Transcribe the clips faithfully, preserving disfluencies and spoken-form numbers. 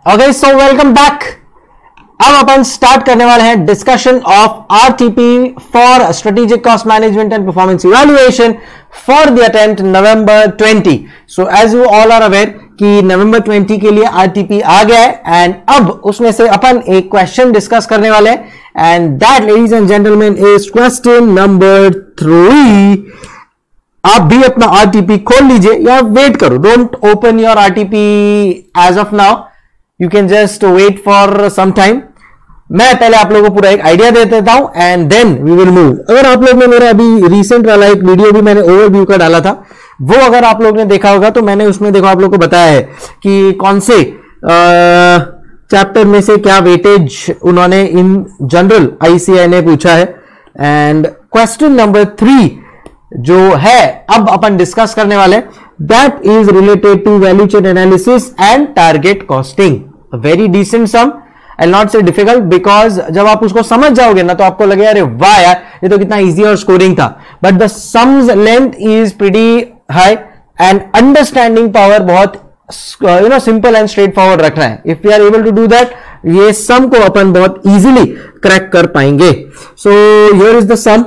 Okay, so welcome back. अब अपन start करने वाले हैं discussion of RTP for strategic cost management and performance evaluation for the attempt November twenty. So as you all are aware कि November twenty के लिए RTP आ गया है and अब उसमें से अपन एक क्वेश्चन डिस्कस करने वाले हैं and that ladies and gentleman is question number three. आप भी अपना आरटीपी खोल लीजिए या वेट करो, don't open your RTP as of now, you can just wait for some time. मैं पहले आप लोगों को पूरा एक आइडिया दे देता हूं and then we will move. अगर आप लोग ने मेरा अभी रिसेंट वाला एक वीडियो भी मैंने ओवरव्यू का डाला था, वो अगर आप लोग ने देखा होगा तो मैंने उसमें देखो आप लोग को बताया है कि कौन से चैप्टर में से क्या वेटेज उन्होंने इन जनरल आईसीआई ने पूछा है। एंड क्वेश्चन नंबर थ्री जो है अब अपन डिस्कस करने वाले, that is related to value chain analysis and target costing. Very decent sum, I not say difficult, because जब आप उसको समझ जाओगे ना तो आपको लगेगा अरे वाह यार ये तो कितना इजी और स्कोरिंग था, but the sums length is pretty high and understanding power बहुत you know simple and straightforward रखना है। If you are able to do that, ये सम को अपन बहुत इजीली क्रैक कर पाएंगे। So here is the sum,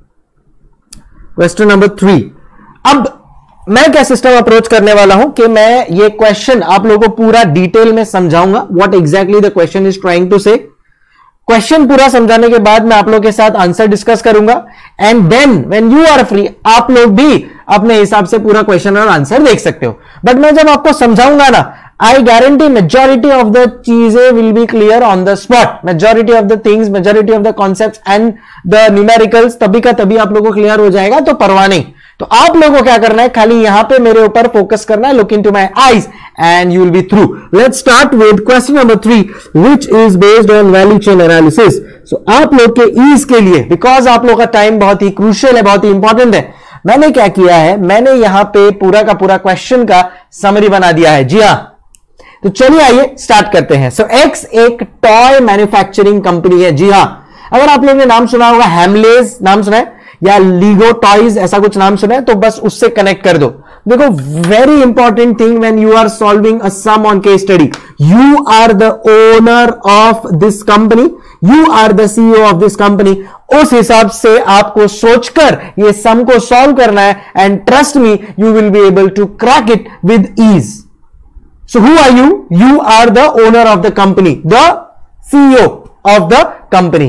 question number three. अब मैं क्या सिस्टम अप्रोच करने वाला हूं कि मैं ये क्वेश्चन आप लोगों को पूरा डिटेल में समझाऊंगा, what exactly the question is trying to say. Question पूरा समझाने के बाद मैं आप लोगों के साथ आंसर डिस्कस करूंगा and then when you are free आप लोग भी अपने हिसाब से पूरा क्वेश्चन और आंसर देख सकते हो। बट मैं जब आपको समझाऊंगा ना, I guarantee majority of the चीजें will be clear on the spot, majority of the things, majority of the concepts and the numericals तभी का तभी आप लोगों को क्लियर हो जाएगा, तो परवाह नहीं। तो आप लोगों को क्या करना है, खाली यहां पे मेरे ऊपर फोकस करना है, look into my eyes and you will be through. Let's start with question number three which is based on value chain analysis. So आप लोग के ईज के लिए, बिकॉज आप लोग का टाइम बहुत ही क्रूशियल है, बहुत ही इंपॉर्टेंट है, मैंने क्या किया है, मैंने यहां पे पूरा का पूरा क्वेश्चन का समरी बना दिया है। जी हां, तो चलिए आइए स्टार्ट करते हैं। सो एक्स एक टॉय मैन्युफैक्चरिंग कंपनी है। जी हां, अगर आप लोगों ने नाम सुना होगा, हैमलेस नाम सुना है या लीगो टॉयज ऐसा कुछ नाम सुना है, तो बस उससे कनेक्ट कर दो। देखो, very important thing when you are solving a sum on case study, you are the owner of this company, you are the CEO of this company. उस हिसाब से आपको सोचकर ये सम को सॉल्व करना है and trust me you will be able to crack it with ease. So who are you? You are the owner of the company, the C E O of the company.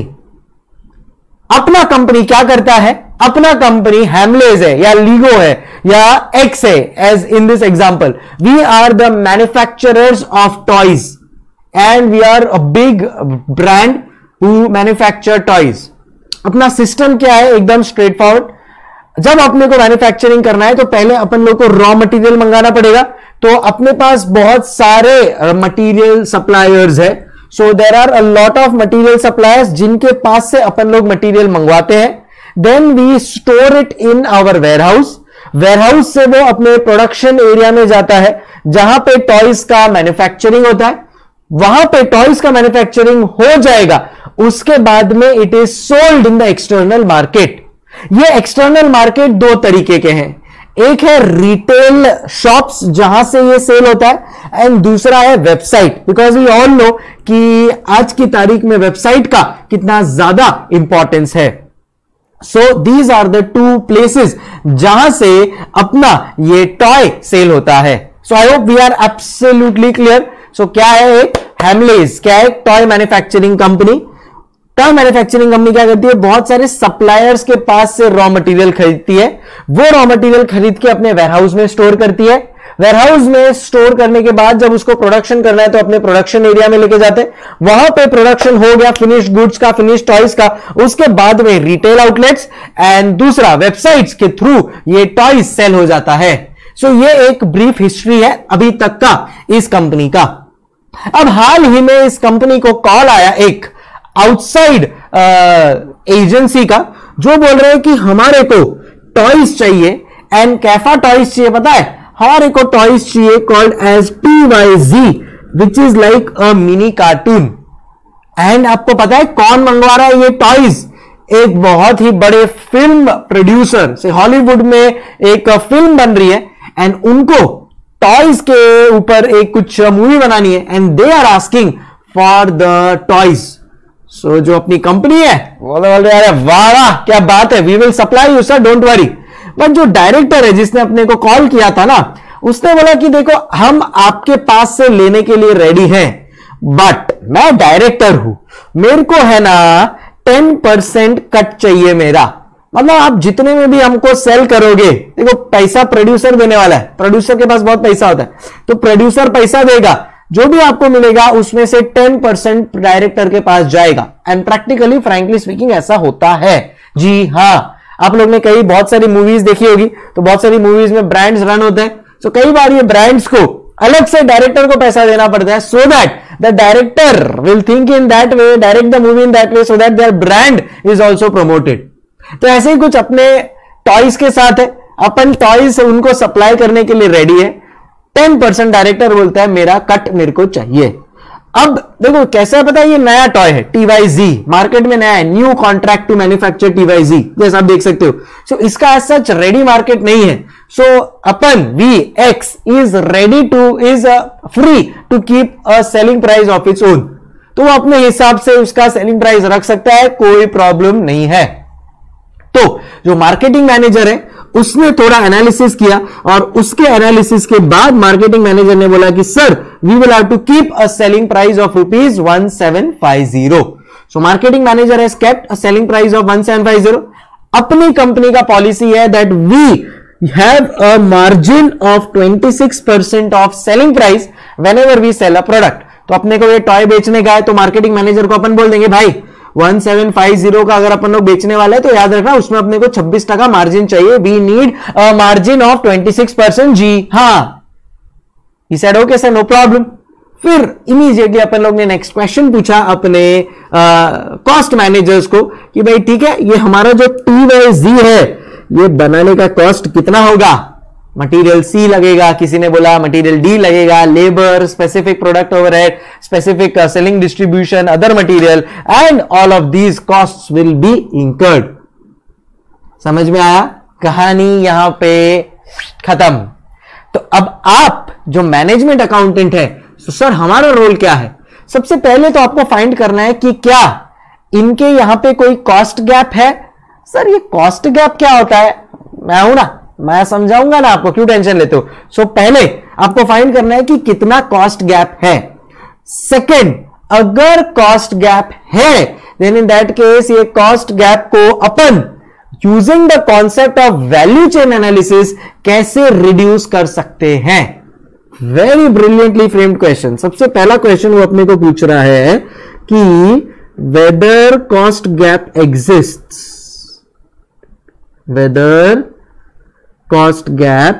अपना company क्या करता है, अपना company हैमलेस है या LIGO है या X है, as in this example we are the manufacturers of toys and we are a big brand who manufacture toys. अपना सिस्टम क्या है, एकदम स्ट्रेट फॉरवर्ड। जब अपने को मैन्युफैक्चरिंग करना है तो पहले अपन लोग को रॉ मटेरियल मंगाना पड़ेगा, तो अपने पास बहुत सारे मटेरियल सप्लायर्स है। So there are a lot of material suppliers जिनके पास से अपन लोग मटेरियल मंगवाते हैं, then we store it in our warehouse. Warehouse से वो अपने प्रोडक्शन एरिया में जाता है जहां पे टॉयज का मैन्युफैक्चरिंग होता है, वहां पे टॉयज का मैन्युफैक्चरिंग हो जाएगा, उसके बाद में it is sold in the external market. ये एक्सटर्नल मार्केट दो तरीके के हैं, एक है रिटेल शॉप्स जहां से ये सेल होता है एंड दूसरा है website, because we all know कि आज की तारीख में वेबसाइट का कितना ज्यादा इंपॉर्टेंस है। So these are the two places जहां से अपना ये टॉय सेल होता है। So I hope we are absolutely clear. So क्या है एक हैमलेस, क्या है toy manufacturing company. Toy manufacturing company क्या करती है, बहुत सारे सप्लायर्स के पास से रॉ मटेरियल खरीदती है, वो रॉ मटेरियल खरीद के अपने वेयरहाउस में स्टोर करती है। वेयरहाउस में स्टोर करने के बाद जब उसको प्रोडक्शन करना है तो अपने प्रोडक्शन एरिया में लेके जाते हैं, वहां पे प्रोडक्शन हो गया फिनिश्ड गुड्स का, फिनिश्ड टॉयज का, उसके बाद में रिटेल आउटलेट्स एंड दूसरा वेबसाइट्स के थ्रू ये टॉयज सेल हो जाता है। सो so, ये एक ब्रीफ हिस्ट्री है अभी तक का इस कंपनी का। अब हाल ही में इस कंपनी को कॉल आया एक आउटसाइड एजेंसी का, जो बोल रहे हैं कि हमारे को टॉयज चाहिए एंड कैफा टॉयज चाहिए। पता है हमारे को टॉयज चाहिए called as T Y G, which is like a mini cartoon. And आपको पता है कौन मंगवा रहा है ये टॉयज, एक बहुत ही बड़े फिल्म प्रोड्यूसर से, हॉलीवुड में एक फिल्म बन रही है एंड उनको टॉयज के ऊपर एक कुछ मूवी बनानी है and they are asking for the toys. So जो अपनी कंपनी है बोले बोल रहे अरे वाह वाह क्या बात है, we will supply you sir, don't worry. But जो डायरेक्टर है जिसने अपने को कॉल किया था ना, उसने बोला कि देखो हम आपके पास से लेने के लिए रेडी हैं, बट मैं डायरेक्टर हूं, मेरे को है ना टेन परसेंट कट चाहिए मेरा। मतलब आप जितने में भी हमको सेल करोगे, देखो पैसा प्रोड्यूसर देने वाला है, प्रोड्यूसर के पास बहुत पैसा होता है, तो प्रोड्यूसर पैसा देगा, जो भी आपको मिलेगा उसमें से टेन परसेंट डायरेक्टर के पास जाएगा। एंड प्रैक्टिकली फ्रैंकली स्पीकिंग ऐसा होता है। जी हां, आप लोग ने कई बहुत सारी मूवीज देखी होगी, तो बहुत सारी मूवीज में ब्रांड्स रन होते हैं, तो कई बार ये ब्रांड्स को अलग से डायरेक्टर को पैसा देना पड़ता है, so that the director will think in that way, direct the movie in that way, so that their brand is also promoted. तो ऐसे ही कुछ अपने टॉयज के साथ है, अपन टॉयज उनको सप्लाई करने के लिए रेडी है, टेन परसेंट डायरेक्टर बोलता है मेरा कट मेरे को चाहिए। अब देखो कैसा है पता है, ये नया टॉय है टी वाई जी, मार्केट में नया है, new contract to manufacture T Y G, जैसा आप देख सकते हो। सो so, इसका एज सच रेडी मार्केट नहीं है। सो so, अपन we X is ready to is free to keep a selling price of its own, तो वो अपने हिसाब से उसका सेलिंग प्राइस रख सकता है, कोई प्रॉब्लम नहीं है। तो जो मार्केटिंग मैनेजर है उसने थोड़ा एनालिसिस किया, और उसके एनालिसिस के बाद मार्केटिंग मैनेजर ने बोला कि sir we will have to keep a selling price of rupees one seven five zero. So marketing manager has kept a selling price of one seven five zero. अपनी company का policy है that we have a margin of twenty six percent of selling price whenever we sell a product. तो अपने को ये toy बेचने का है, तो मार्केटिंग मैनेजर को अपन बोल देंगे भाई वन सेवन फाइव जीरो का अगर अपन लोग बेचने वाले हैं तो याद रखना उसमें अपने को छब्बीस टका मार्जिन चाहिए, we need a margin of twenty six percent. जी हां, he said okay sir no problem. फिर इमीडिएटली अपन लोग ने नेक्स्ट क्वेश्चन पूछा अपने कॉस्ट मैनेजर्स को कि भाई ठीक है, ये हमारा जो टी वाई जी है ये बनाने का कॉस्ट कितना होगा। मटेरियल सी लगेगा, किसी ने बोला मटेरियल डी लगेगा, labour, specific product overhead, specific selling distribution, other material, and all of these costs will be incurred. समझ में आया? कहानी यहां पे खत्म। तो अब आप जो मैनेजमेंट अकाउंटेंट है, तो सर हमारा रोल क्या है? सबसे पहले तो आपको फाइंड करना है कि क्या इनके यहां पे कोई कॉस्ट गैप है। सर ये कॉस्ट गैप क्या होता है? मैं हूं ना, मैं समझाऊंगा ना आपको, क्यों टेंशन लेते हो। सो so, पहले आपको फाइंड करना है कि कितना कॉस्ट गैप है। सेकंड, अगर कॉस्ट गैप है देन इन दैट केस ये कॉस्ट गैप को अपन using the concept of value chain analysis कैसे रिड्यूस कर सकते हैं। Very brilliantly framed question. सबसे पहला क्वेश्चन वो अपने को पूछ रहा है कि whether cost gap exists, whether cost gap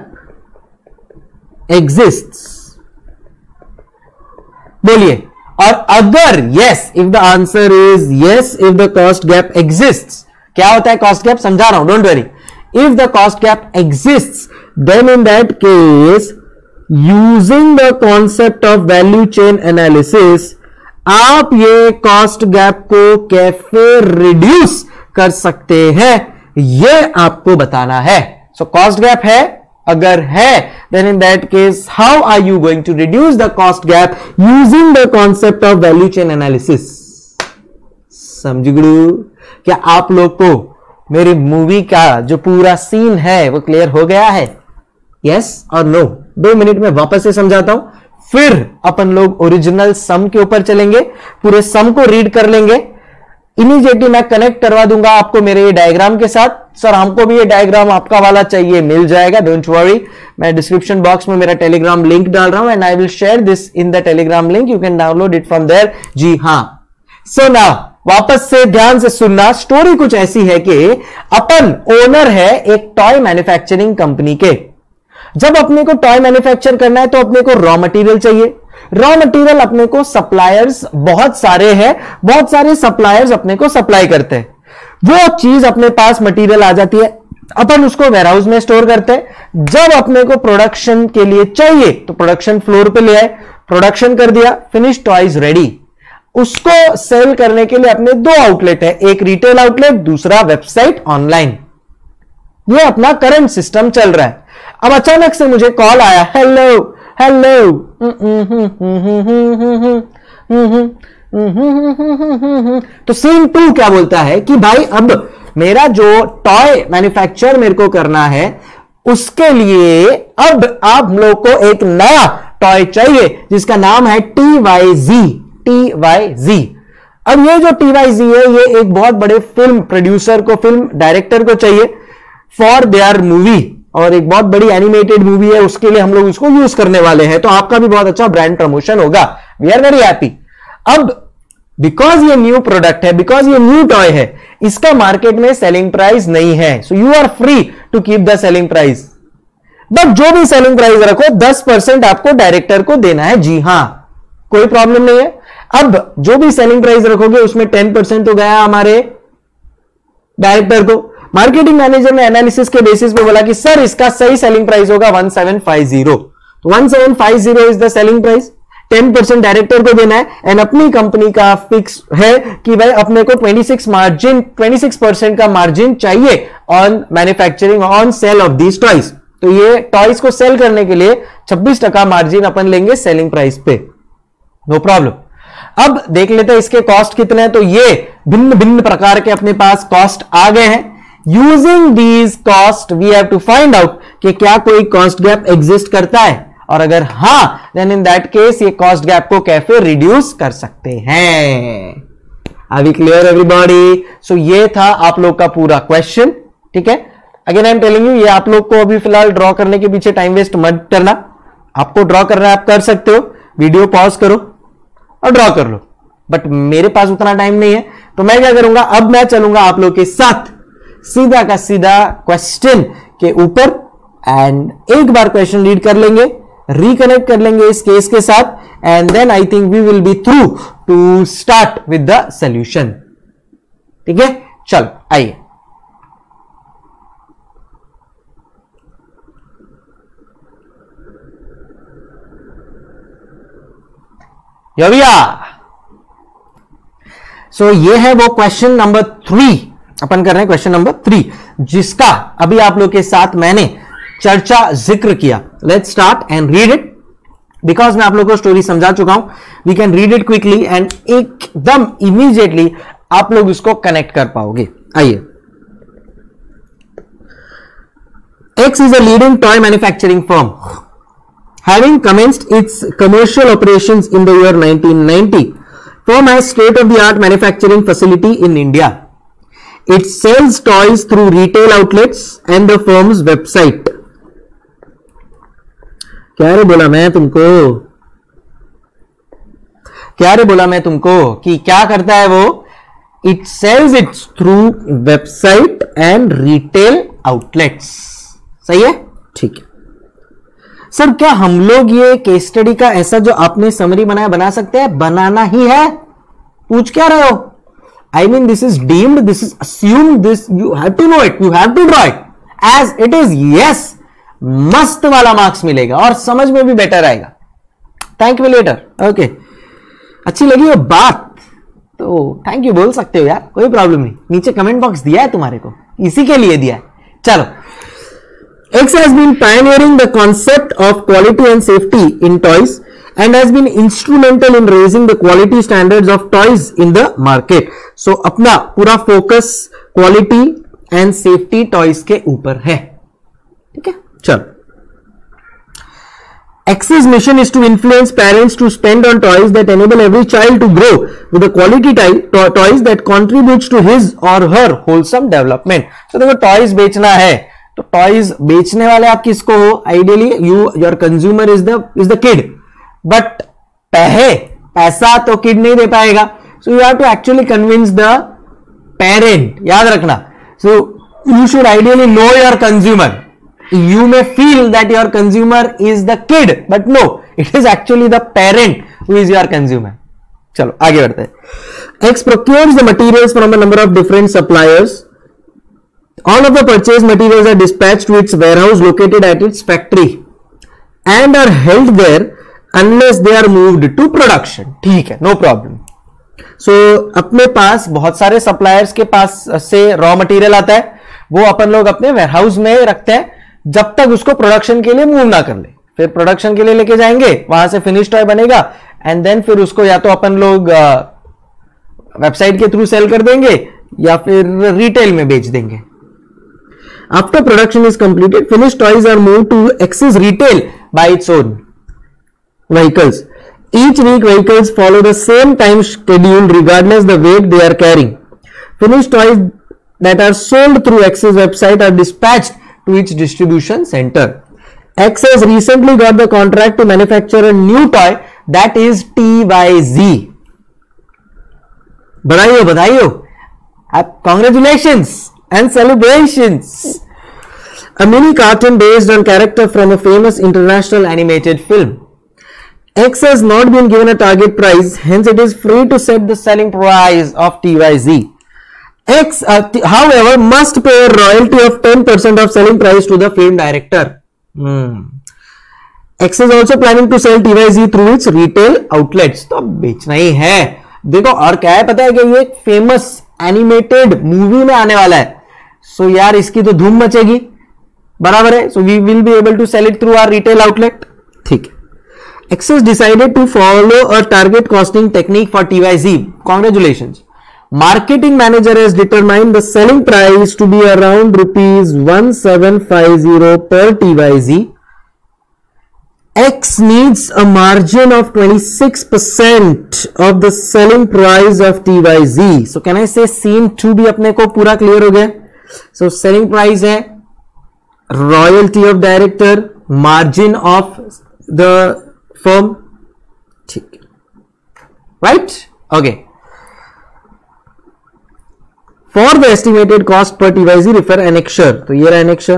exists। बोलिए, और अगर yes, if the answer is yes, if the cost gap exists, क्या होता है cost gap समझा रहा हूं, don't worry। if the cost gap exists, then in that case using the concept of value chain analysis आप ये cost gap को कैसे reduce कर सकते हैं, ये आपको बताना है। So cost gap है, अगर है then in that case how are you going to reduce the cost gap using the concept of value chain analysis। समझ गए? क्या आप लोग को मेरी मूवी का जो पूरा सीन है वो क्लियर हो गया है? यस और नो? दो मिनट में वापस से समझाता हूं, फिर अपन लोग ओरिजिनल सम के ऊपर चलेंगे, पूरे सम को रीड कर लेंगे। इमीडिएटली मैं कनेक्ट करवा दूंगा आपको मेरे ये डायग्राम के साथ। सर हमको भी ये डायग्राम आपका वाला चाहिए, मिल जाएगा, डोंट वरी। मैं डिस्क्रिप्शन बॉक्स में मेरा टेलीग्राम लिंक डाल रहा हूं and I will share this in the Telegram link, you can download it from there. जी हां, सो नाउ वापस से ध्यान से सुनना। स्टोरी कुछ ऐसी है कि अपन ओनर है एक टॉय मैन्युफैक्चरिंग कंपनी के। जब अपने को टॉय मैन्युफैक्चर करना है तो अपने को रॉ मटेरियल चाहिए। रॉ मटेरियल अपने को सप्लायर्स बहुत सारे हैं, बहुत सारे सप्लायर्स अपने को सप्लाई करते हैं। वो चीज अपने पास मटेरियल आ जाती है, अपन उसको वेयरहाउस में स्टोर करते हैं। जब अपने को प्रोडक्शन के लिए चाहिए तो प्रोडक्शन फ्लोर पे ले आए, प्रोडक्शन कर दिया, फिनिश टॉयज रेडी। उसको सेल करने के लिए अपने दो आउटलेट है, एक रिटेल आउटलेट, दूसरा वेबसाइट ऑनलाइन। ये अपना करंट सिस्टम चल रहा है। अब अचानक से मुझे कॉल आया, हेलो हेलो। तो सीन टू क्या बोलता है कि भाई अब मेरा जो टॉय मैन्युफैक्चर मेरे को करना है उसके लिए अब आप लोग को एक नया टॉय चाहिए जिसका नाम है T Y G. T Y G. अब ये जो टी वाई जी है ये एक बहुत बड़े फिल्म प्रोड्यूसर को, फिल्म डायरेक्टर को चाहिए फॉर देयर मूवी, और एक बहुत बड़ी एनिमेटेड मूवी है, उसके लिए हम लोग इसको यूज करने वाले हैं। तो आपका भी बहुत अच्छा ब्रांड प्रमोशन होगा। We are very happy. अब बिकॉज ये न्यू प्रोडक्ट है, बिकॉज ये न्यू टॉय है, इसका मार्केट में सेलिंग प्राइस नहीं है, so you are free to keep the selling price. But जो भी सेलिंग प्राइस रखो दस परसेंट आपको डायरेक्टर को देना है। जी हां, कोई प्रॉब्लम नहीं है। अब जो भी सेलिंग प्राइस रखोगे उसमें टेन परसेंट तो गया हमारे डायरेक्टर को। मार्केटिंग मैनेजर ने एनालिसिस के बेसिस पे बोला कि सर इसका सही सेलिंग प्राइस होगा वन सेवन फाइव जीरो। तो one seven five zero is the selling price. Ten percent director को देना है एंड अपनी कंपनी का फिक्स है कि भाई अपने को twenty six margin twenty six percent का मार्जिन चाहिए on manufacturing, on sale of these toys. तो ये टॉयज को सेल करने के लिए छब्बीस टका मार्जिन अपन लेंगे सेलिंग प्राइस पे। No problem. अब देख लेते हैं इसके कॉस्ट कितने हैं। तो ये भिन्न भिन्न प्रकार के अपने पास कॉस्ट आ गए हैं। Using these cost we have to find out कि क्या कोई कॉस्ट गैप एग्जिस्ट करता है, और अगर हां देन इन दैट केस ये कॉस्ट गैप को कैसे रिड्यूस कर सकते हैं। Are we clear everybody? So ये था आप लोग का पूरा क्वेश्चन। ठीक है, again I am telling you, ये आप लोग को अभी फिलहाल ड्रॉ करने के पीछे टाइम वेस्ट मत करना। आपको ड्रॉ करना है आप कर सकते हो, वीडियो पॉज करो और ड्रॉ कर लो, बट मेरे पास उतना टाइम नहीं है। तो मैं क्या करूंगा, अब मैं चलूंगा आप लोग के साथ सीधा का सीधा क्वेश्चन के ऊपर, एंड एक बार क्वेश्चन रीड कर लेंगे, रिकनेक्ट कर लेंगे इस केस के साथ, and then I think we will be through to start with the solution. ठीक है, चलो आइए। योविया, सो ये है वो क्वेश्चन नंबर थ्री, अपन कर रहे हैं क्वेश्चन नंबर थ्री, जिसका अभी आप लोग के साथ मैंने चर्चा जिक्र किया। Let's start and read it, because मैं आप लोग को स्टोरी समझा चुका हूं। We can read it quickly and एकदम इमीडिएटली आप लोग इसको कनेक्ट कर पाओगे। आइए। X is a leading toy manufacturing firm. Having commenced its commercial operations in the year nineteen ninety, firm has state-of-the-art manufacturing facility in India. It sells toys through retail outlets and the firm's website. क्या रे बोला मैं तुमको क्या रे बोला मैं तुमको कि क्या करता है वो? It sells it through website and retail outlets. सही है, ठीक है सर। क्या हम लोग ये केस स्टडी का ऐसा जो आपने समरी बनाया बना सकते हैं? बनाना ही है, पूछ क्या रहे हो? I mean this is deemed, this is assumed, this you have to know it, you have to draw it as it is. Yes, मस्त वाला मार्क्स मिलेगा और समझ में भी बेटर आएगा। Thank you later. ओके, अच्छी लगी वो बात तो थैंक यू बोल सकते हो यार, कोई प्रॉब्लम नहीं। नीचे कमेंट बॉक्स दिया है तुम्हारे को, इसी के लिए दिया है। चलो, X has been pioneering the concept of quality and safety in toys and has been instrumental in raising the quality standards of toys in the market. So अपना पूरा focus quality and safety toys के ऊपर है। ठीक है, चलो। X's mission is to influence parents to spend on toys that enable every child to grow with a quality to toys that contributes to his or her wholesome development. So देखो, toys बेचना है तो toys बेचने वाले आप किसको हो? Ideally you your consumer is the is the kid, but पैसे पैसा तो किड नहीं दे पाएगा। So you have to actually convince the parent, याद रखना। So you should ideally know your consumer. You may feel that your consumer is the kid, but no, it is actually the parent who is your consumer. चलो आगे बढ़ते हैं। X procures the materials from a number of different suppliers. All of the purchased materials are dispatched to its warehouse located at its factory and are held there unless they are moved to production. ठीक है, no problem. So अपने पास बहुत सारे suppliers के पास से raw material आता है, वो अपन लोग अपने वेयरहाउस में रखते हैं जब तक उसको प्रोडक्शन के लिए मूव ना कर ले। फिर प्रोडक्शन के लिए लेके जाएंगे, वहां से फिनिश टॉय बनेगा एंड देन फिर उसको या तो अपन लोग वेबसाइट के थ्रू सेल कर देंगे या फिर रिटेल में बेच देंगे. After production is completed, finish toys are move to access retail by its own vehicles. Each week vehicles follow the same time schedule regardless the weight they are carrying. Finished toys that are sold through Axis website are dispatched to its distribution center. Axis recently got the contract to manufacture a new toy that is T Y Z. बधाइयो बधाइयो, congratulations and celebrations. A mini cartoon based on character from a famous international animated film. X has not been given a target price, hence it is free to set the selling price of T Y Z. X, uh, however, must pay a royalty of ten percent of selling price to the film director. Hmm. X is also planning to sell T Y Z through its retail outlets. तो अब बेचना ही है. देखो और क्या है पता है कि ये एक फेमस एनिमेटेड मूवी में आने वाला है. सो so, यार इसकी तो धूम मचेगी, बराबर है. So we will be able to sell it through our retail outlet. ठीक है. Axis decided to follow a target costing technique for T Y Z. Congratulations. Marketing manager has determined the selling price to be around rupees one seven five zero per T Y Z. X needs a margin of twenty-six percent of the selling price of T Y Z. So can I say scene two भी अपने को पूरा clear हो गया. So selling price है, royalty of director, margin of the firm. ठीक, right? Okay. For the estimated cost per T Y Z, refer annexure. तो ये रहा annexure.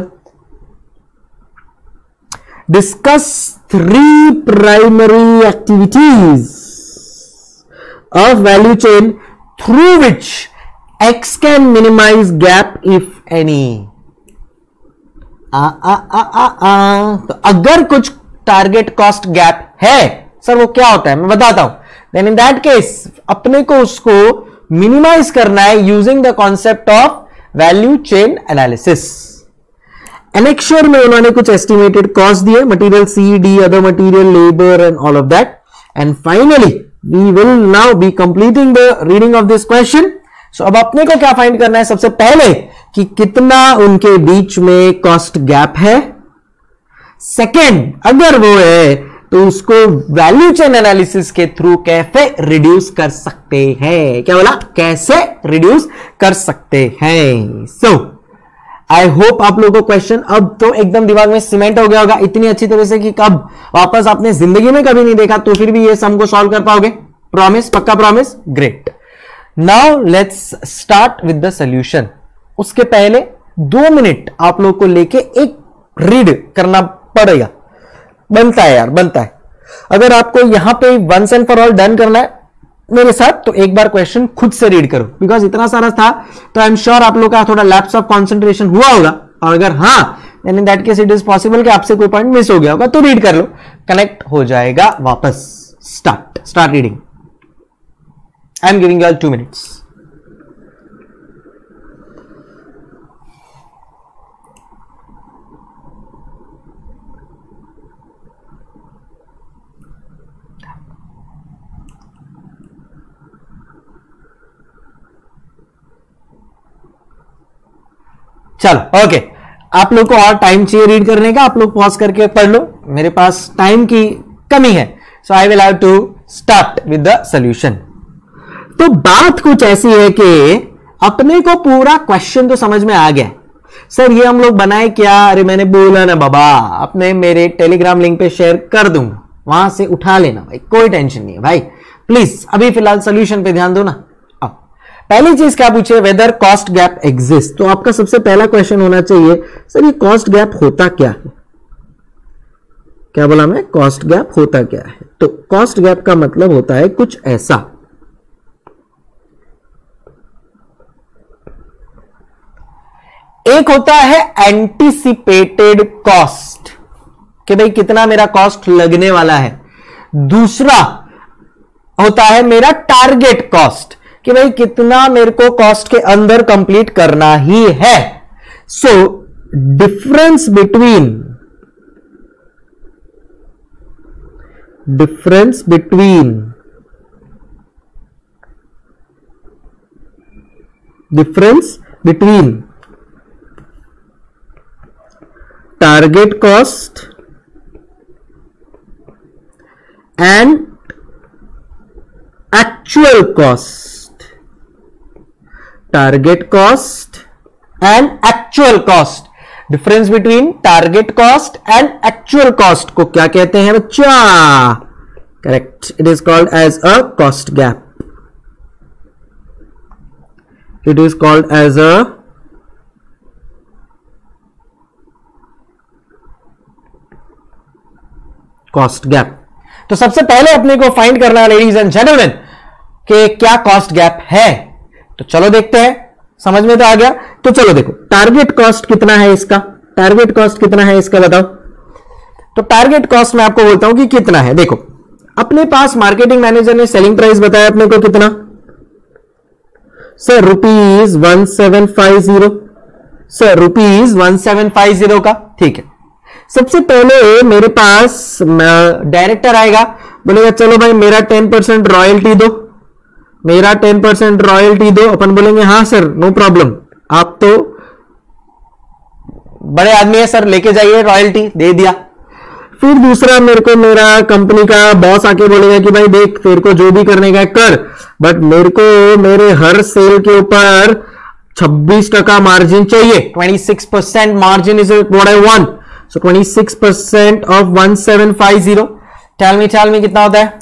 Discuss three primary activities of value chain through which X can minimize gap if any. आ आ आ आ आ तो अगर कुछ target cost gap है, sir वो क्या होता है मैं बताता हूं. देन इन दैट केस अपने को उसको मिनिमाइज करना है using the concept of value chain analysis. Annexure में उन्होंने कुछ एस्टिमेटेड कॉस्ट दिए, material C D, other material, labour and all of that. And finally we will now be completing the reading of this question. So अब अपने को क्या find करना है सबसे पहले कि कितना उनके बीच में कॉस्ट गैप है. सेकेंड, अगर वो है तो उसको वैल्यू चेन एनालिसिस के थ्रू कैसे रिड्यूस कर सकते हैं. क्या बोला? कैसे रिड्यूस कर सकते हैं. सो आई होप आप लोगों को क्वेश्चन अब तो एकदम दिमाग में सीमेंट हो गया होगा इतनी अच्छी तरह से कि कब वापस आपने जिंदगी में कभी नहीं देखा तो फिर भी ये सम को सॉल्व कर पाओगे. प्रॉमिस? पक्का promise? Great. Now let's start with the solution. उसके पहले दो मिनट आप लोग को लेके एक रीड करना पड़ेगा. बनता है यार, बनता है. अगर आपको यहां पे once and for all done करना है मेरे साथ तो एक बार क्वेश्चन खुद से रीड करो, बिकॉज इतना सारा था तो आई एम श्योर आप लोग का थोड़ा लैप्स ऑफ कॉन्सेंट्रेशन हुआ होगा. और अगर हाँ then in that case it is possible कि आपसे कोई पॉइंट मिस हो गया होगा तो रीड कर लो, कनेक्ट हो जाएगा वापस. Start start reading. I am giving you all two minutes. चलो ओके, आप लोग को और टाइम चाहिए रीड करने का, आप लोग पॉज करके पढ़ लो. मेरे पास टाइम की कमी है, so I will have to start with the solution. तो बात कुछ ऐसी है कि अपने को पूरा क्वेश्चन तो समझ में आ गया. सर ये हम लोग बनाए क्या? अरे मैंने बोला ना बाबा, अपने मेरे टेलीग्राम लिंक पे शेयर कर दूंगा, वहां से उठा लेना भाई, कोई टेंशन नहीं है भाई. प्लीज अभी फिलहाल सॉल्यूशन पे ध्यान दो ना. पहली चीज क्या पूछे? Whether cost gap exist. तो आपका सबसे पहला क्वेश्चन होना चाहिए सर ये कॉस्ट गैप होता क्या है. क्या बोला मैं? कॉस्ट गैप होता क्या है. तो कॉस्ट गैप का मतलब होता है कुछ ऐसा. एक होता है एंटीसिपेटेड कॉस्ट कि भाई कितना मेरा कॉस्ट लगने वाला है. दूसरा होता है मेरा टारगेट कॉस्ट कि भाई कितना मेरे को कॉस्ट के अंदर कंप्लीट करना ही है. So difference between difference between difference between target cost and actual cost, target cost and actual cost, difference between target cost and actual cost को क्या कहते हैं बच्चा? Correct, it is called as a cost gap, it is called as a cost gap. तो सबसे पहले अपने को फाइंड करना है लेडीज एंड जेंटलमैन कि क्या कॉस्ट गैप है। तो चलो देखते हैं, समझ में तो आ गया। तो चलो देखो टारगेट कॉस्ट कितना है इसका, टारगेट कॉस्ट कितना है इसका बताओ। तो टारगेट कॉस्ट मैं आपको बोलता हूं कि कितना है। देखो अपने पास मार्केटिंग मैनेजर ने सेलिंग प्राइस बताया अपने को कितना, sir rupees one seven five zero, sir rupees one seven five zero का, ठीक है। सबसे पहले मेरे पास डायरेक्टर आएगा, बोलेगा चलो भाई मेरा टेन परसेंट रॉयल्टी दो, मेरा टेन परसेंट रॉयल्टी दो। अपन बोलेंगे हाँ सर नो प्रॉब्लम, आप तो बड़े आदमी है सर, लेके जाइए रॉयल्टी, दे दिया। फिर दूसरा मेरे को मेरा कंपनी का बॉस आके बोलेगा कि भाई देख तेरे को जो भी करने का कर, बट मेरे को मेरे हर सेल के ऊपर छब्बीस टका मार्जिन चाहिए, twenty six percent margin is what I want. So twenty six percent of one seven five zero, tell me tell me कितना होता है?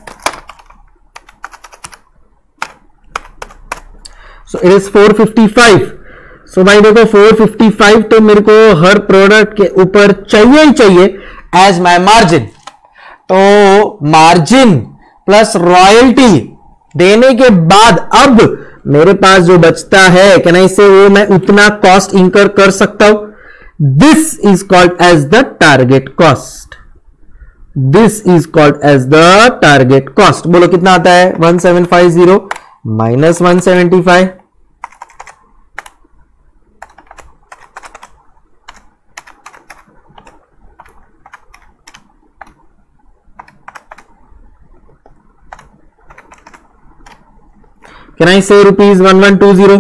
So it is four fifty five. So भाई देखो फोर फिफ्टी फाइव तो मेरे को हर product के ऊपर चाहिए ही चाहिए एज माय मार्जिन। तो मार्जिन प्लस रॉयल्टी देने के बाद अब मेरे पास जो बचता है कैन आई से वो मैं उतना कॉस्ट इंकर कर सकता हूं। This is called as the target cost, this is called as the target cost. बोलो कितना आता है? One seven five zero minus one seventy five, Can I say rupees one one two zero?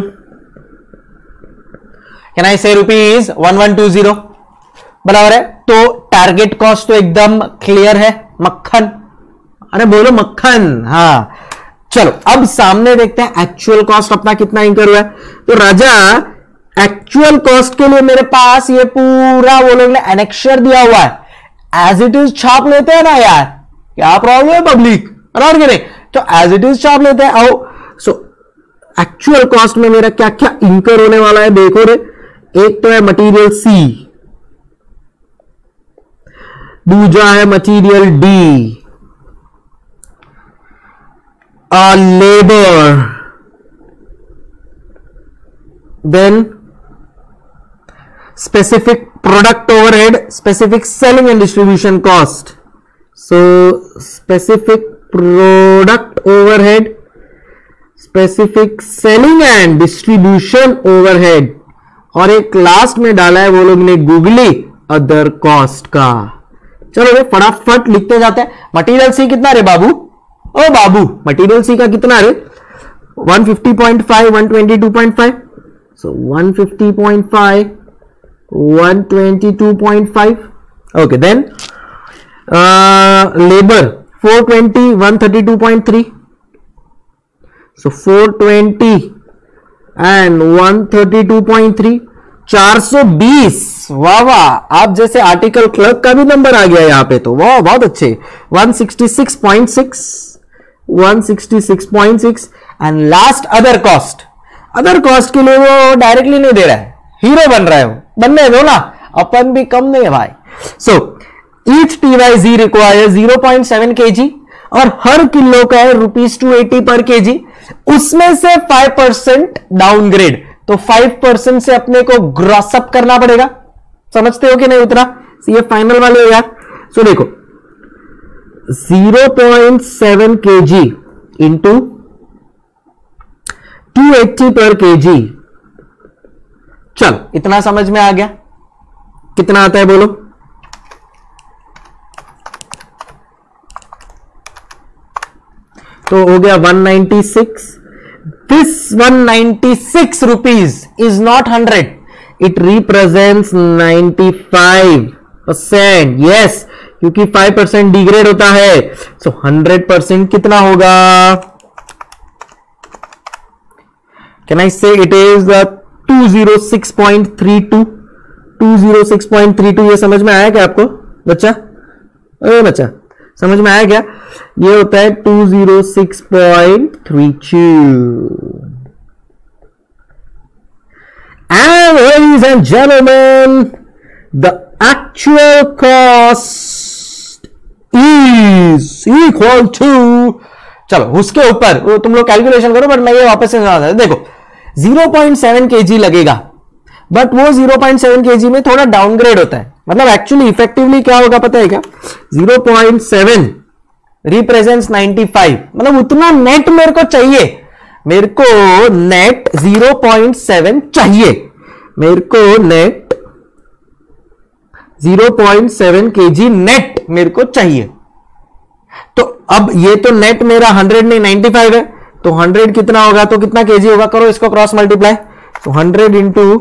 Can I say rupees one one two zero? बराबर है। तो target cost तो एकदम clear है, मक्खन, अरे बोलो मक्खन। हाँ चलो अब सामने देखते हैं एक्चुअल कॉस्ट अपना कितना इंकर हुआ है। तो राजा एक्चुअल कॉस्ट के लिए मेरे पास ये पूरा वो लोग ने एनेक्शर दिया हुआ है, एज इट इज छाप लेते हैं ना यार, क्या प्रॉब्लम है पब्लिक, बराबर के नहीं? तो एज इट इज छाप लेते हैं। आओ सो एक्चुअल कॉस्ट में मेरा क्या क्या इंकर होने वाला है देखो रे। एक तो है मटेरियल सी, दूसरा है material D, labour, then specific product overhead, specific selling and distribution cost. So specific product overhead, specific selling and distribution overhead, और एक लास्ट में डाला है वो लोग ने गूगली अदर कॉस्ट का। चलो रे फटाफट लिखते जाते हैं। मटेरियल सी कितना रे बाबू? ओ बाबू मटेरियल सी का कितना रे? One fifty point five, one twenty two point five. So one fifty point five, one twenty two point five. Okay then labour four twenty, one thirty two point three. So four twenty and one thirty-two point three, चार सौ बीस। वाह वाह, आप जैसे article clerk का भी number आ गया यहाँ पे, तो वाह बहुत अच्छे। One sixty six point six, one sixty six point six and last other cost. Other cost के लिए वो डायरेक्टली नहीं दे रहा है, हीरो बन रहा है वो, बनने दो ना, अपन भी कम नहीं है भाई। So each T Y G require zero point seven K G और हर किलो का है रुपीज टू एटी पर के जी। उसमें से फाइव परसेंट डाउनग्रेड, तो फाइव परसेंट से अपने को ग्रॉस अप करना पड़ेगा। समझते हो कि नहीं उतना? ये फाइनल वाले हो यार। सो देखो जीरो पॉइंट सेवन के जी इंटू टू एट्टी पर के जी। चल इतना समझ में आ गया? कितना आता है बोलो? तो हो गया one ninety six. This one ninety six rupees is not hundred, it represents ninety five percent. Yes, क्योंकि फाइव परसेंट डिग्रेड होता है. सो हंड्रेड परसेंट कितना होगा? Can I say it is two zero six point three two. Two zero six point three two. ये समझ में आया क्या आपको बच्चा? अरे बच्चा समझ में आया क्या? ये होता है two zero six point three two. And ladies and gentlemen, the actual cost is equal to, चलो उसके ऊपर वो तुम लोग कैलकुलेशन करो, बट मैं ये वापस से समझा. देखो ज़ीरो पॉइंट सेवन केजी लगेगा, बट वो ज़ीरो पॉइंट सेवन केजी में थोड़ा डाउनग्रेड होता है. मतलब एक्चुअली इफेक्टिवली क्या होगा पता है क्या? Zero point seven represents ninety five. मतलब उतना नेट मेरे को चाहिए. मेरे को नेट ज़ीरो पॉइंट सेवन चाहिए. मेरे को net zero point seven KG net मेरे को चाहिए. तो अब ये तो नेट मेरा हंड्रेड नहीं नाइंटी फाइव है, तो हंड्रेड कितना होगा? तो कितना केजी होगा? करो इसको क्रॉस मल्टीप्लाई. तो hundred into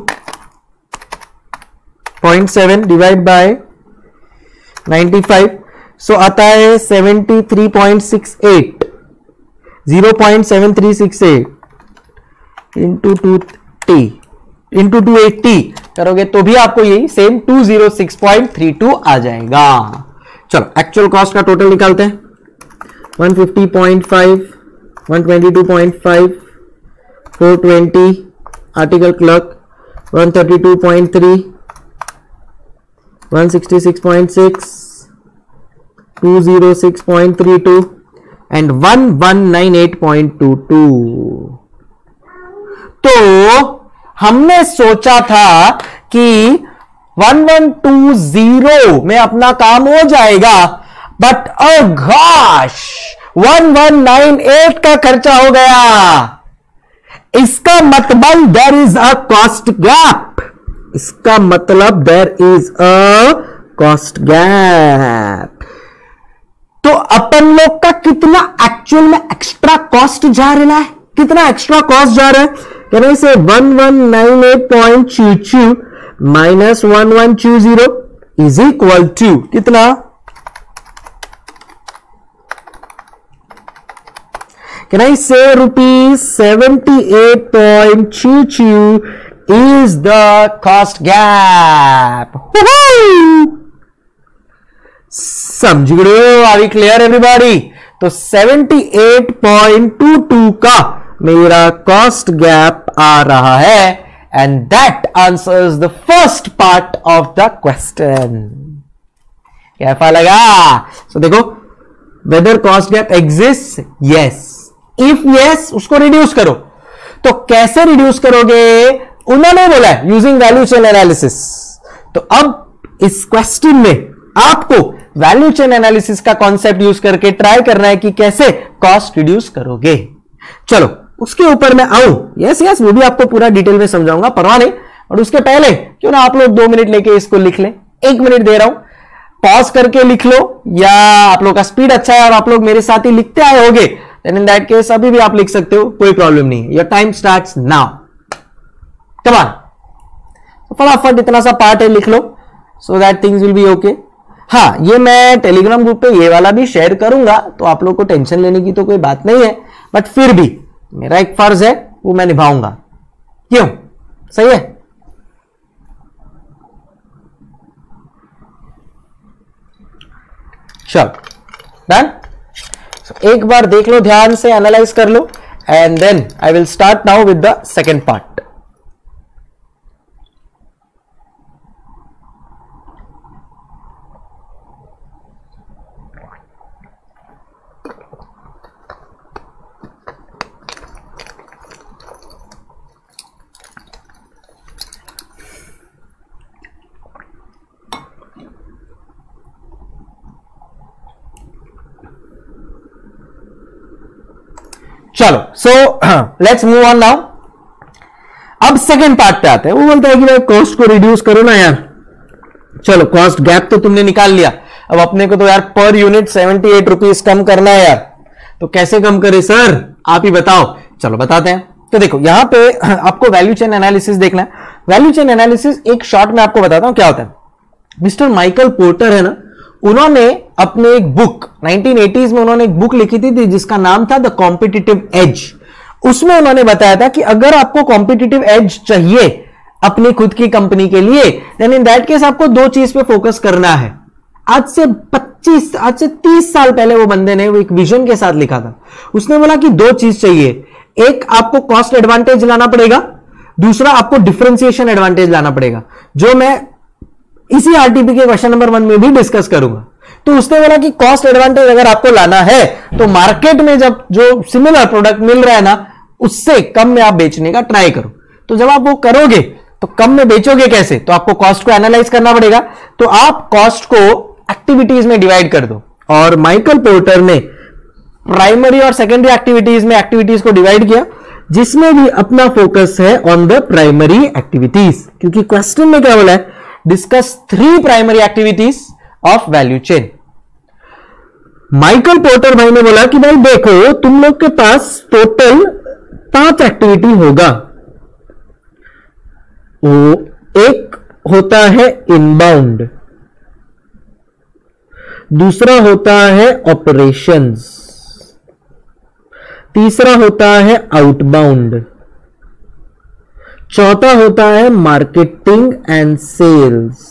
point seven divide by ninety five. So आता है seventy three point six eight. Zero point seven three six eight into two T into two eighty करोगे तो भी आपको यही same two zero six point three two आ जाएगा. चलो एक्चुअल कॉस्ट का टोटल निकालते हैं. One fifty point five, one twenty two point five, four twenty article clerk, one thirty two point three, one sixty six point six, two zero six point three two and one one nine eight point two two. तो हमने सोचा था कि one one two zero में अपना काम हो जाएगा, but oh gosh one one nine eight का खर्चा हो गया. इसका मतलब there is a cost gap. इसका मतलब there is a cost gap. तो अपन लोग का कितना एक्चुअल में एक्स्ट्रा कॉस्ट जा रहा है? कितना एक्स्ट्रा कॉस्ट जा रहा है? Can I say one one nine eight point two two minus one one two zero is equal to कितना? Can I say rupees seventy eight point two two is the cost gap. समझ गए? Are we clear everybody? तो seventy eight point two two का मेरा cost gap आ रहा है, and that answers the first part of the question. कैसा लगा? सो so, देखो whether cost gap exist, yes. If yes उसको रिड्यूस करो. तो कैसे रिड्यूस करोगे? उन्होंने बोला है यूजिंग वैल्यू चेन एनालिसिस. तो अब इस क्वेश्चन में आपको वैल्यू चेन एनालिसिस का कॉन्सेप्ट यूज करके ट्राई करना है कि कैसे कॉस्ट रिड्यूस करोगे. चलो उसके ऊपर मैं आऊं. यस यस वो भी आपको पूरा डिटेल में समझाऊंगा, परवाह नहीं. और उसके पहले क्यों ना आप लोग दो मिनट लेके इसको लिख लें. एक मिनट दे रहा हूं, पॉज करके लिख लो, या आप लोग का स्पीड अच्छा है और आप लोग मेरे साथ ही लिखते आए होगे, देन इन दैट केस अभी भी आप लिख सकते हो, कोई प्रॉब्लम नहीं है. Your time starts now. Come on, फटाफट इतना सा पार्ट है लिख लो, so that things will be okay. हाँ, ये मैं टेलीग्राम ग्रुप पे ये वाला भी शेयर करूंगा, तो आप लोग को टेंशन लेने की तो कोई बात नहीं है, बट फिर भी मेरा एक फर्ज है वो मैं निभाऊंगा. क्यों? सही है. चलो डन. so, एक बार देख लो, ध्यान से एनालाइज कर लो, and then I will start now with the second part. चलो so let's move on now. अब सेकेंड पार्ट पे आते हैं. वो बोलता है कि भाई कॉस्ट को रिड्यूस करो ना यार. चलो कॉस्ट गैप तो तुमने निकाल लिया, अब अपने को तो यार per unit seventy eight rupees कम करना है यार. तो कैसे कम करे सर, आप ही बताओ। चलो बताते हैं। तो देखो यहां पे आपको वैल्यू चेन एनालिसिस देखना है। वैल्यू चेन एनालिसिस एक शॉर्ट में आपको बताता हूं क्या होता है। मिस्टर माइकल पोर्टर है ना, उन्होंने अपने एक बुक नाइनटीन एटीज़ में उन्होंने एक बुक लिखी थी जिसका नाम था द कॉम्पिटिटिव एज। उसमें उन्होंने बताया था कि अगर आपको कॉम्पिटिटिव एज चाहिए अपनी खुद की कंपनी के लिए, देन इन दैट केस आपको दो चीज पे फोकस करना है। आज से पच्चीस आज से तीस साल पहले वो बंदे ने वो एक विजन के साथ लिखा था। उसने बोला कि दो चीज चाहिए, एक आपको कॉस्ट एडवांटेज लाना पड़ेगा, दूसरा आपको डिफरेंशिएशन एडवांटेज लाना पड़ेगा, जो मैं इसी आरटीपी के क्वेश्चन नंबर वन में भी डिस्कस करूंगा। तो उसने बोला कि कॉस्ट एडवांटेज अगर आपको लाना है तो मार्केट में जब जो सिमिलर प्रोडक्ट मिल रहा है ना, उससे कम में आप बेचने का ट्राई करो। तो जब आप वो करोगे तो कम में बेचोगे कैसे, तो आपको कॉस्ट को एनालाइज करना पड़ेगा। तो आप कॉस्ट को एक्टिविटीज में डिवाइड कर दो, और माइकल पोर्टर ने प्राइमरी और सेकेंडरी एक्टिविटीज में एक्टिविटीज को डिवाइड किया, जिसमें भी अपना फोकस है ऑन द प्राइमरी एक्टिविटीज, क्योंकि क्वेश्चन में क्या बोला है, discuss three primary activities of value chain. Michael Porter भाई ने बोला कि भाई देखो, तुम लोग के पास टोटल पांच एक्टिविटी होगा। वो एक होता है इनबाउंड, दूसरा होता है ऑपरेशंस, तीसरा होता है आउटबाउंड, चौथा होता है मार्केटिंग एंड सेल्स,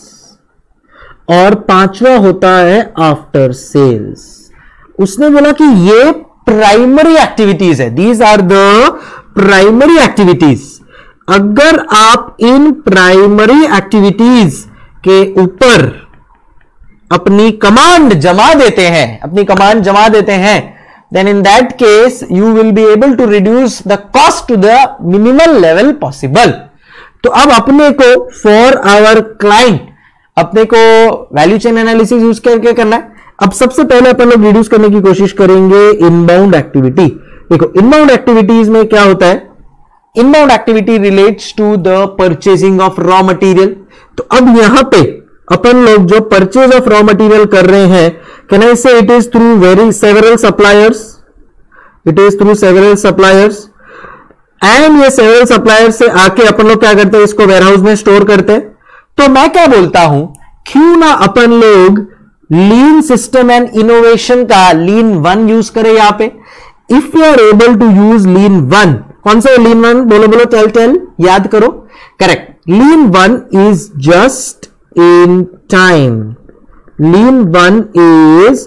और पांचवा होता है आफ्टर सेल्स। उसने बोला कि ये प्राइमरी एक्टिविटीज है, these are the primary activities. अगर आप इन प्राइमरी एक्टिविटीज के ऊपर अपनी कमांड जमा देते हैं अपनी कमांड जमा देते हैं then in that case you will be able to reduce the cost to the minimal level possible। तो अब अपने को for our client अपने को वैल्यू चेन एनालिसिस यूज करके करना है। अब सबसे पहले अपन लोग रिड्यूस करने की कोशिश करेंगे इनबाउंड एक्टिविटी। देखो इनबाउंड एक्टिविटीज में क्या होता है, inbound activity relates to the purchasing of raw material. तो अब यहां पे अपन लोग जो परचेज ऑफ रॉ मटेरियल कर रहे हैं, can I say it is through very several suppliers it is through several suppliers and ये सेवरल सप्लायर्स से आके अपन लोग क्या करते हैं, इसको वेयरहाउस में स्टोर करते हैं। तो मैं क्या बोलता हूं, क्यों ना अपन लोग लीन सिस्टम एंड इनोवेशन का लीन वन यूज करें यहां पे। If you are able to use lean one, कौन सा लीन वन, बोलो बोलो, टेल टेल, याद करो। Correct, lean one is just in time. Lean one is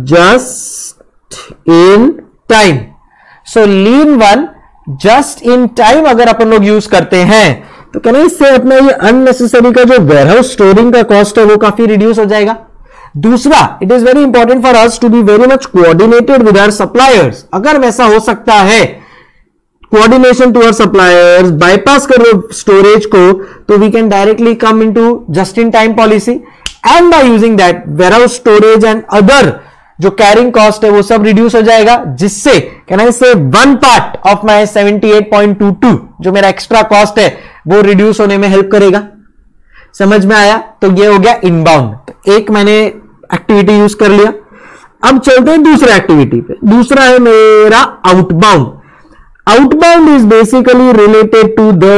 just in time. So lean one just in time अगर अपन लोग यूज करते हैं तो कहना इससे अपना ये अननेसेसरी का जो वेयरहाउस स्टोरिंग का कॉस्ट है वो काफी रिड्यूस हो जाएगा। दूसरा, it is very important for us to be very much coordinated with our suppliers. अगर वैसा हो सकता है, coordination to our suppliers, bypass करो स्टोरेज को, तो we can directly come into just in time policy and by using that warehouse storage and other जो carrying cost है वो सब रिड्यूस हो जाएगा, जिससे can I say one part of my seventy eight point two two जो मेरा extra cost है वो रिड्यूस होने में हेल्प करेगा। समझ में आया? तो ये हो गया इनबाउंड। तो एक मैंने एक्टिविटी यूज कर लिया। अब चलते हैं दूसरे एक्टिविटी पे। दूसरा है मेरा outbound. Outbound is basically related to the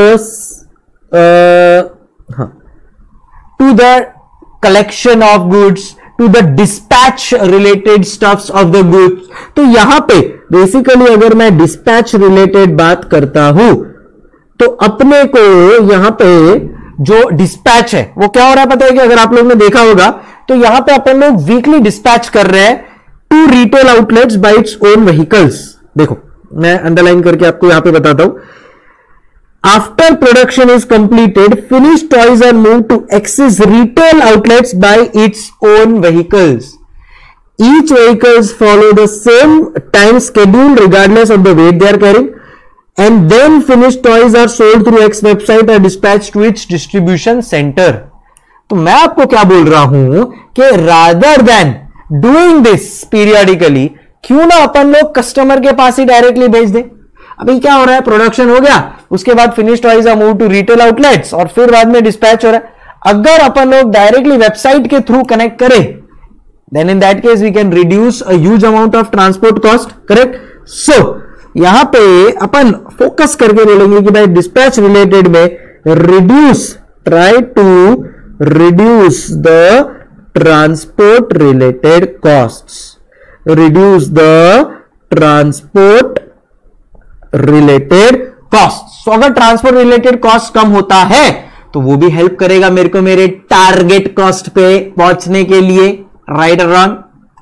to the collection of goods, to the dispatch related stuffs of the goods. तो यहां पे बेसिकली अगर मैं डिस्पैच रिलेटेड बात करता हूं तो अपने को यहां पे जो डिस्पैच है वो क्या हो रहा है पता है कि अगर आप लोगों ने देखा होगा तो यहां पे अपन लोग वीकली डिस्पैच कर रहे हैं to retail outlets by its own vehicles. देखो मैं अंडरलाइन करके आपको यहां पे बताता हूं। After production is completed, finished toys are move to access retail outlets by its own vehicles. Each vehicles follow the same time schedule regardless of the weight they are carrying, and then finished toys are sold through X website or dispatched to its distribution center। तो मैं आपको क्या बोल रहा हूं कि rather than doing this periodically, क्यों ना अपन लोग कस्टमर के पास ही डायरेक्टली भेज दें। अभी क्या हो रहा है, प्रोडक्शन हो गया, उसके बाद finished toys are move to retail outlets और फिर बाद में डिस्पैच हो रहा है। अगर अपन लोग डायरेक्टली वेबसाइट के थ्रू कनेक्ट करें, then in that case we can reduce a huge amount of transport cost, correct? So यहां पे अपन फोकस करके बोलेंगे कि भाई डिस्पैच रिलेटेड में reduce, try to reduce the transport related costs, reduce the transport related cost. So अगर transport related cost कम होता है तो वो भी हेल्प करेगा मेरे को मेरे टारगेट कॉस्ट पे पहुंचने के लिए, राइट और रॉन्ग।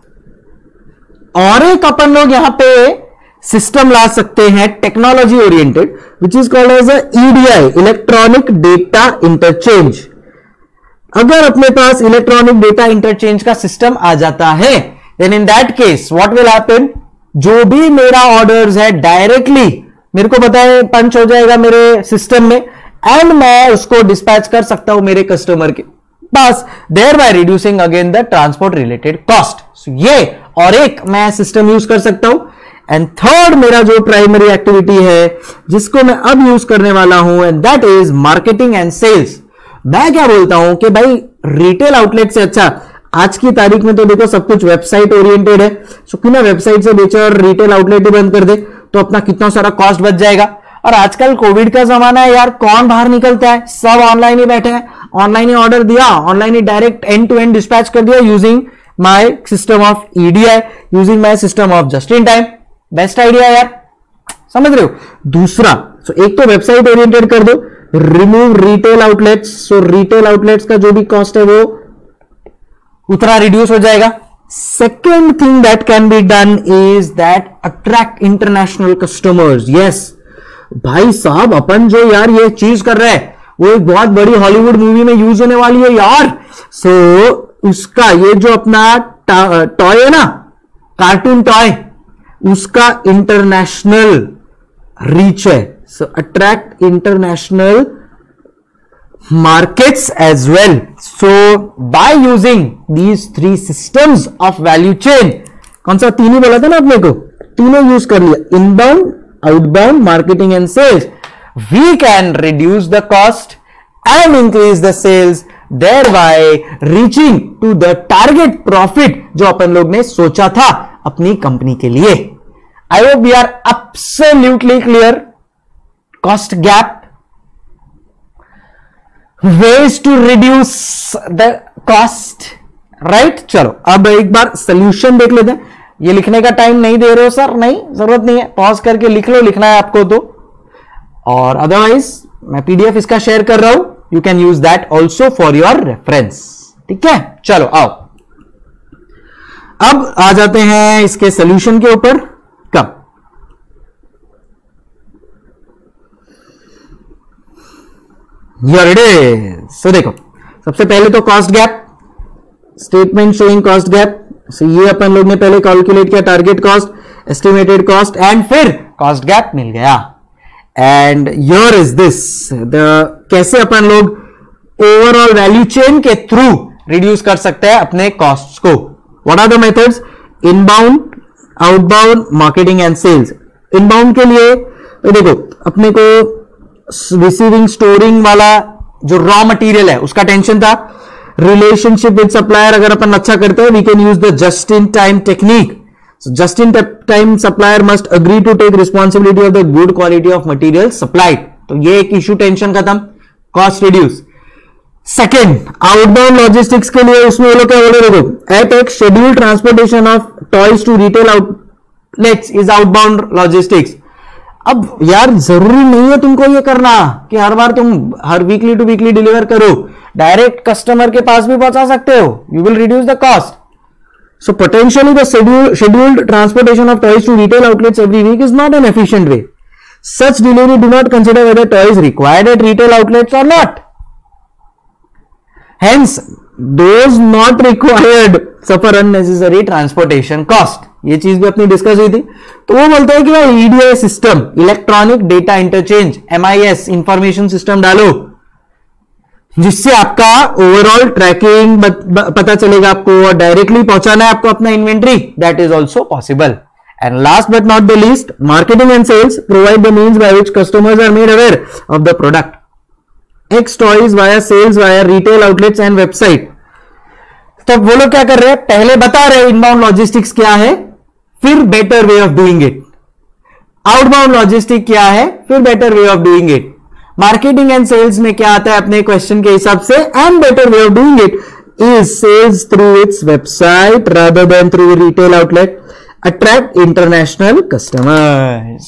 और एक अपन लोग यहां पे सिस्टम ला सकते हैं technology oriented, which is called as EDI, electronic data interchange. अगर अपने पास इलेक्ट्रॉनिक डेटा इंटरचेंज का सिस्टम आ जाता है, then in that case what will happen, जो भी मेरा ऑर्डर्स है डायरेक्टली मेरे को पता है पंच हो जाएगा मेरे सिस्टम में, एंड मैं उसको डिस्पैच कर सकता हूं मेरे कस्टमर के पास, thereby reducing again the transport related cost. ये और एक मैं सिस्टम यूज कर सकता हूं। एंड थर्ड मेरा जो प्राइमरी एक्टिविटी है जिसको मैं अब यूज करने वाला हूं, and that is marketing and sales. मैं क्या बोलता हूं कि भाई रिटेल आउटलेट से अच्छा, आज की तारीख में तो देखो सब कुछ वेबसाइट ओरिएंटेड है, सो क्यों ना वेबसाइट से बेचे और रिटेल आउटलेट ही बंद कर दे, तो अपना कितना सारा कॉस्ट बच जाएगा। और आजकल कोविड का जमाना है यार, कौन बाहर निकलता है, सब ऑनलाइन ही बैठे हैं, ऑनलाइन ही ऑर्डर दिया, ऑनलाइन ही direct end to end dispatch कर दिया using my system of EDI, using my system of just in time. Best idea यार, समझ रहे हो। दूसरा, सो एक तो वेबसाइट ओरिएंटेड कर दो, remove retail outlets, so retail outlets का जो भी कॉस्ट है वो उतना रिड्यूस हो जाएगा। Second thing that can be done is that attract international customers. Yes भाई साहब, अपन जो यार ये चीज कर रहे हैं वो एक बहुत बड़ी हॉलीवुड मूवी में यूज होने वाली है यार। सो so, उसका ये जो अपना टॉय है ना, कार्टून टॉय, उसका इंटरनेशनल रीच है। So attract international markets as well. So by using these three systems of value chain, कौन सा तीन ही बोला था ना अपने को, तीनों यूज कर लिया, inbound, outbound, marketing and sales, we can reduce the cost and increase the sales, thereby reaching to the target profit जो अपन लोग ने सोचा था अपनी कंपनी के लिए। I hope we are absolutely clear. Cost gap, ways to reduce the cost, right? चलो अब एक बार सोल्यूशन देख लेते हैं। ये लिखने का टाइम नहीं दे रहे हो सर, नहीं जरूरत नहीं है, पॉज करके लिख लो, लिखना है आपको तो, और अदरवाइज मैं पीडीएफ इसका शेयर कर रहा हूं, you can use that also for your reference. ठीक है, चलो आओ अब आ जाते हैं इसके सोल्यूशन के ऊपर। कब सो so, देखो सबसे पहले तो cost gap, statement showing cost gap. So ये अपन लोग ने पहले कैलकुलेट किया, target cost, estimated cost, and फिर कॉस्ट गैप मिल गया। And here is this the कैसे अपन लोग ओवरऑल वैल्यू चेन के थ्रू रिड्यूस कर सकते हैं अपने कॉस्ट्स को। What are the methods? Inbound, outbound, marketing and sales. Inbound के लिए तो देखो अपने को रिसीविंग स्टोरिंग वाला जो रॉ मटेरियल है उसका टेंशन था। रिलेशनशिप विद सप्लायर अगर अपन अच्छा करते हैं, we can use the just in time technique. Just in time supplier must agree to take responsibility of the good quality of material supplied. तो ये एक इश्यू, टेंशन खत्म, cost reduce. Second, outbound logistics के लिए उसमें वो लोग क्या बोले, देखो एट एक schedule transportation of toys to retail outlets is outbound logistics. अब यार जरूरी नहीं है तुमको ये करना कि हर बार तुम हर वीकली टू वीकली डिलीवर करो, डायरेक्ट कस्टमर के पास भी पहुंचा सकते हो, you will reduce the cost. So potentially the scheduled transportation of toys to retail outlets every week is not an efficient way. Such delivery do not consider whether toys required at retail outlets और not. Hence, those not required suffer unnecessary transportation cost. ये चीज भी अपनी discuss हुई थी। तो वो बोलते हैं कि भाई EDI system, electronic data interchange, MIS, information system डालो, जिससे आपका ओवरऑल ट्रैकिंग पता चलेगा आपको और डायरेक्टली पहुंचाना है आपको अपना inventory, that is also possible. And last but not the least, marketing and sales provide the means by which customers are made aware of the product. X toys via sales via retail outlets and website. तो वो लोग क्या कर रहे हैं, पहले बता रहे हैं इनबाउंड लॉजिस्टिक्स क्या है, फिर better way of doing it. Outbound logistic क्या है, फिर better way of doing it. Marketing and sales में क्या आता है अपने क्वेश्चन के हिसाब से, and better way of doing it is sales through its website rather than through retail outlet, attract international customers.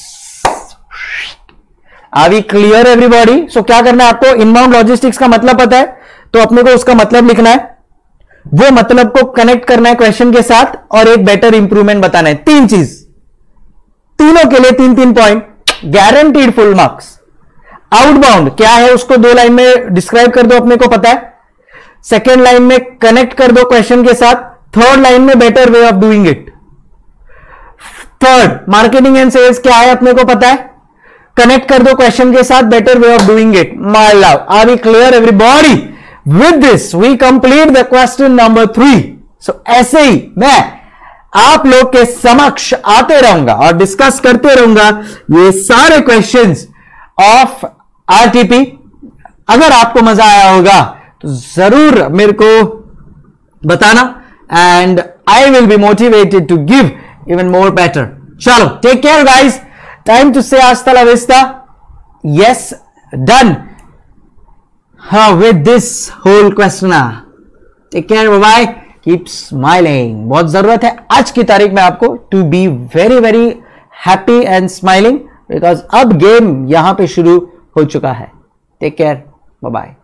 Are we clear everybody? So क्या करना है आपको, इनबाउंड लॉजिस्टिक्स का मतलब पता है तो अपने को उसका मतलब लिखना है, वो मतलब को कनेक्ट करना है क्वेश्चन के साथ, और एक बेटर इंप्रूवमेंट बताना है। तीन चीज, तीनों के लिए तीन तीन point, guaranteed full marks. Outbound क्या है उसको दो लाइन में डिस्क्राइब कर दो, अपने को पता है। सेकेंड लाइन में कनेक्ट कर दो क्वेश्चन के साथ। थर्ड लाइन में better way of doing it. Third, marketing and sales क्या है अपने को पता है, कनेक्ट कर दो क्वेश्चन के साथ, better way of doing it. My love, are we clear everybody? With this we complete the question number three. So ऐसे ही मैं आप लोग के समक्ष आते रहूंगा और डिस्कस करते रहूंगा ये सारे क्वेश्चंस ऑफ आरटीपी। अगर आपको मजा आया होगा तो जरूर मेरे को बताना, and I will be motivated to give even more better. चलो, take care guys, time to say hasta la vista. Yes, done uh, with this whole questionnaire. Take care, bye bye. Keep smiling. बहुत जरूरत है आज की तारीख में आपको to be very very happy and smiling, because अब गेम यहां पे शुरू हो चुका है। Take care, bye bye.